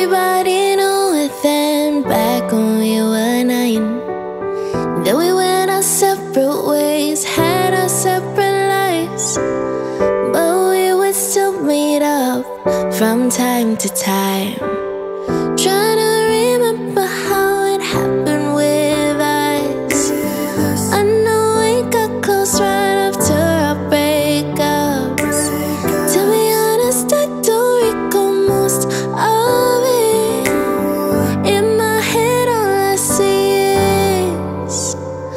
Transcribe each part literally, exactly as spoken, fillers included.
Everybody knew it then, back when we were nine. Then we went our separate ways, had our separate lives, but we would still meet up from time to time, trying to remember how it happened with us. I know we got close right after our breakups. To be honest, I don't recall most of it. In my head all I see is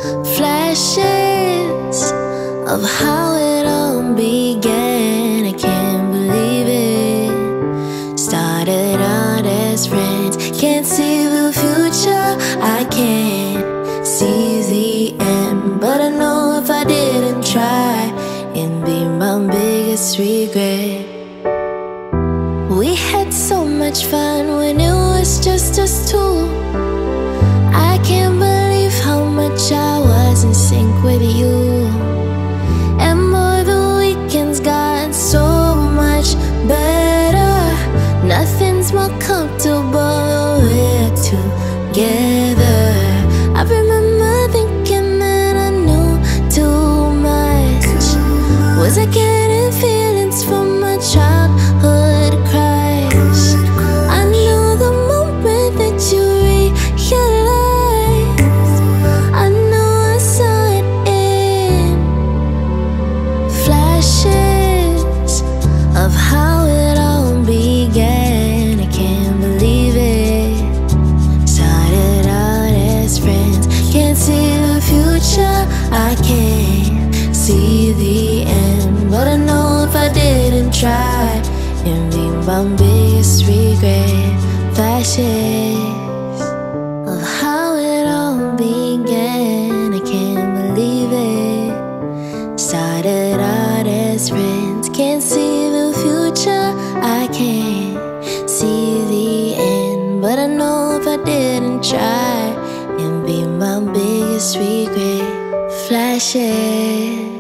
flashes of how it all began. I can't believe it. Started out as friends, can't see the future, I can't see the end. But I know if I didn't try, it'd be my biggest regret. We had so much fun when it was just us two. I can't believe how much I was in sync with you. And boy, the weekends got so much better. Nothing's more comfortable, we're together. I remember thinking that I knew too much. Was I getting feelings from my childhood crush? I know the moment that you realized, I know I saw it in flashes of how it all began. I can't believe it. Started out as friends, can't see the future, I can't see the end. But I know if I didn't try, it'd be my biggest regret. Flashes of how it all began. I can't believe it. Started out as friends, can't see the future, I can't see the end. But I know if I didn't try, it'd be my biggest regret. Flashes